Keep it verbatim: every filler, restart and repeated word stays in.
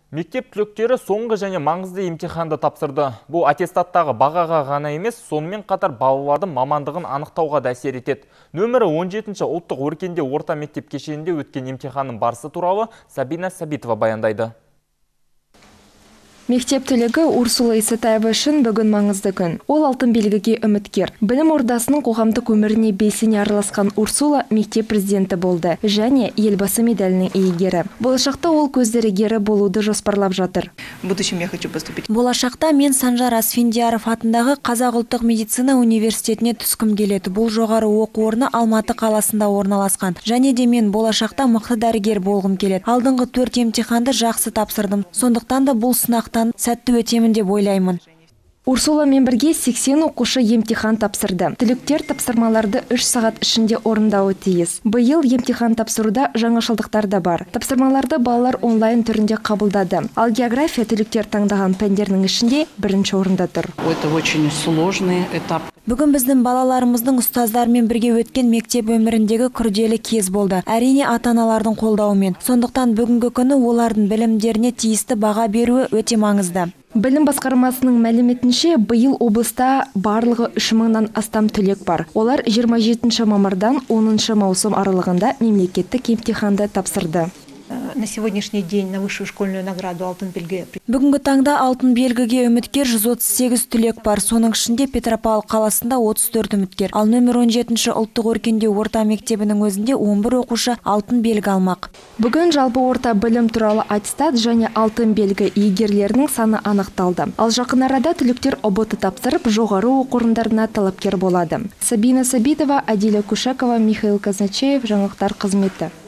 Мектеп түлектері соңғы және маңызды емтиханды тапсырды. Бұл аттестаттағы бағаға ғана емес, сонымен қатар балалардың мамандығын анықтауға да әсер етеді. Нөмірі он жетінші ұлттық өркенде орта мектеп кешенінде өткен емтиханның барысы туралы Сабина Сабитова баяндайды. Мектеп түлегі Урсула Исатаева үшін бүгін маңызды күн. Ол алтын белгіге үміткер. Білім ордасының қоғамдық өміріне белсене араласқан Урсула мектеп президенті болды және елбасы медалінің иегері. Болашақта ол көздерігері болуды жоспарлап жатыр. Болашақта мен Санжар Асфендияров атындағы Қазақ ұлттық медицина университетіне түскім келеді. Бұл жоғары оқу орны Алматы қаласында орналасқан. Және де мен болашақта мықты дәрігер болғым келеді. Алдыңғы төрт емтиханды жақсы тапсырдым. Сондықтан да бұл сынақтан сәтті өтемін деп ойлаймын. Урсуламен бірге сексен оқушы емтихан тапсырды. Түлектер тапсырмаларды үш сағат ішінде орындауы тиіс. Биыл емтихан тапсыруда жаңашылдықтар да бар. Тапсырмаларды балалар онлайн түрінде қабылдады. Ал география түлектер таңдаған пәндерінің ішінде бірінші орында тұр. Это очень сложный этап. Бүгін біздің балаларымыздың ұстаздармен бірге өткен мектеп өміріндегі күрделі кез болды. Әрине ата-аналардың қолдауымен. Сондықтан бүгінгі күні олардың білімдеріне тиісті баға беруі өте маңызды. Білім басқармасының мәліметінше, биыл облыста барлығы үш мыңнан астам түлек бар. Олар жиырма жетінші мамырдан оныншы маусым аралығында мемлекеттік емтиханды тапсырды. На сегодняшний день на высшую школьную награду алтын белгі. Бүгінгі таңда алтын белгіге үміткер жүз отыз сегіз түлек бар. Соның ішінде Петропавл қаласында отыз төрт үміткер. Ал нөмір он жетінші ұлттық өркендеу орта мектебінің өзінде он бір оқушы алтын белгі алмақ. Бүгін жалпы орта білім туралы аттестат және алтын белгі иегерлерінің саны анықталды. Ал жақын арада түлектер ұбт тапсырып, жоғары оқу орындарына талапкер болады. Сабина Сабитова, Адиля Кушакова, Михаил Казначеев, жаңалықтар қызметі.